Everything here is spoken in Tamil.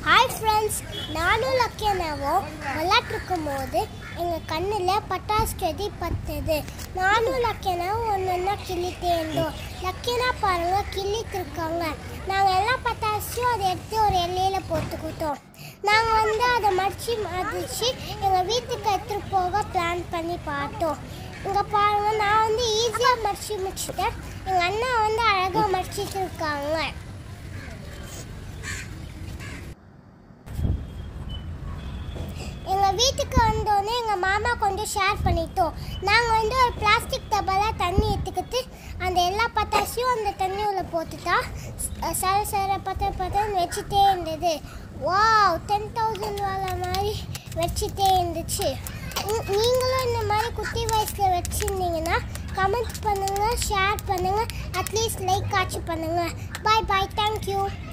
ஹாய் ஃப்ரெண்ட்ஸ், நானும் லக்கியனாவும் விளையாட்டுருக்கும்போது எங்கள் கண்ணில் பட்டாசு செடி பத்துது. நானும் லக்கியனாவும் ஒன்று கிள்ளிட்டே இருந்தோம். லக்கியனா பாருங்கள் கிள்ளிட்டுருக்காங்க. நாங்கள் எல்லா பட்டாசையும் அதை எடுத்து ஒரு எல்லையில் போட்டுக்கிட்டோம். நாங்கள் அதை மதிச்சு எங்கள் வீட்டுக்கு எடுத்துகிட்டு போக பிளான் பண்ணி பார்த்தோம். இங்கே பாருங்கள், நான் ஈஸியாக முடிச்சிட்டேன். எங்கள் அண்ணா அழகாக மடிச்சிட்டு இருக்காங்க. எங்கள் வீட்டுக்கு வந்தோடனே எங்கள் மாமா கொஞ்சம் ஷேர் பண்ணிட்டோம். நாங்கள் ஒரு பிளாஸ்டிக் டப்பாவில் தண்ணி எடுத்துக்கிட்டு அந்த எல்லா பட்டாசையும் அந்த தண்ணி உள்ள போட்டுட்டா சர பத்தன்னு வச்சுட்டே இருந்தது. வாவ், 10,000 வாழை மாதிரி வச்சுட்டே இருந்துச்சு. நீங்களும் இந்த மாதிரி குட்டி வயசில் வச்சுருந்தீங்கன்னா கமெண்ட் பண்ணுங்கள், ஷேர் பண்ணுங்கள், அட்லீஸ்ட் லைக் ஆச்சு பண்ணுங்கள். Bye bye, thank you.